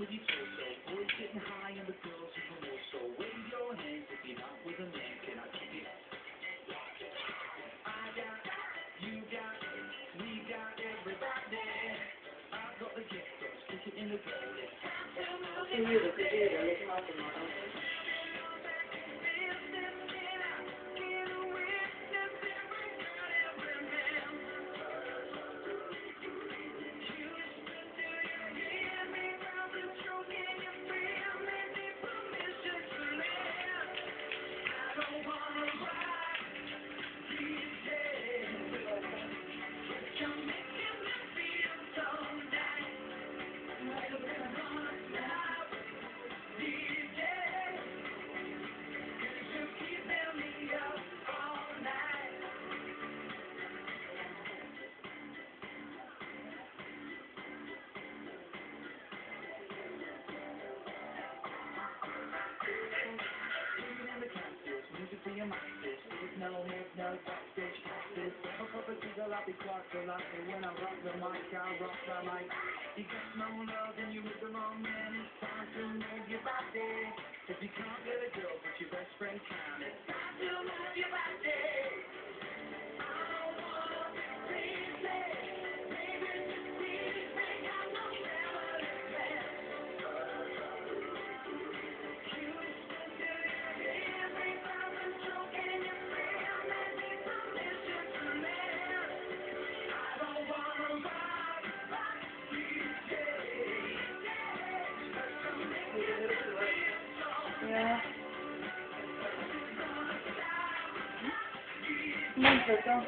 with your torso. Boys getting high and the girls even more so. Wave your hands if you're not with a man. Can I keep it? I got, you got, we got everybody. I've got the gift, so stick it in the goal. It's time to move your body. No head, no backstage passes. I'm a girl, I'll be quite relaxed. When I rock the mic, I rock the mic. You got no love and you're with the wrong man. It's time to move your body. If you can't get a girl, but your best friend can. It's time to move your body. I don't wanna be crazy. Baby, just please make out no family plan. You listen to your ear, bring out the joke in your Ja. Don't.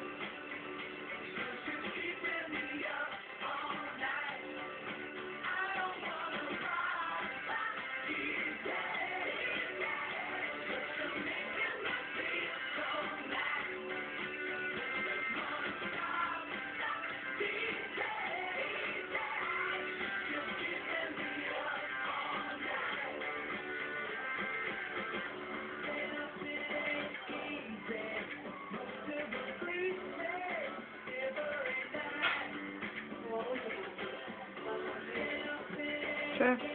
Sure.